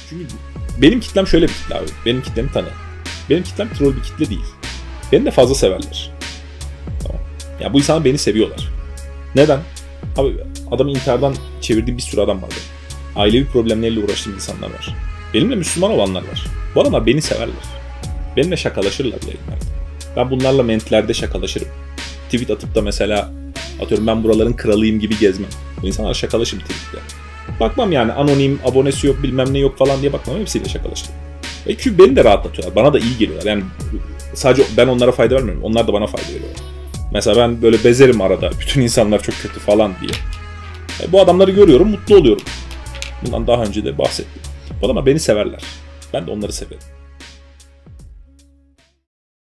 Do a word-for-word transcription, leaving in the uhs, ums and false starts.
Çünkü benim kitlem şöyle bir kitle abi. Benim kitlemi tanı. Benim kitlem troll bir kitle değil. Beni de fazla severler. Tamam. Ya bu insanlar beni seviyorlar. Neden? Abi adamı intihardan çevirdiğim bir sürü adam vardı. Ailevi problemleriyle uğraştığım insanlar var. Benimle Müslüman olanlar var. Bu adamlar beni severler. Benimle şakalaşırlar yayınlarda. Ben bunlarla mentlerde şakalaşırım. Tweet atıp da mesela atıyorum ben buraların kralıyım gibi gezmem. Bu insanlar şakalaşırım tweetle. Bakmam yani anonim, abonesi yok bilmem ne yok falan diye bakmam. Hepsiyle şakalaşırım. Ve çünkü beni de rahatlatıyorlar. Bana da iyi geliyorlar. Yani sadece ben onlara fayda vermiyorum. Onlar da bana fayda veriyorlar. Mesela ben böyle bezerim arada. Bütün insanlar çok kötü falan diye. E bu adamları görüyorum, mutlu oluyorum. Bundan daha önce de bahsettim. Bu adamlar beni severler. Ben de onları severim.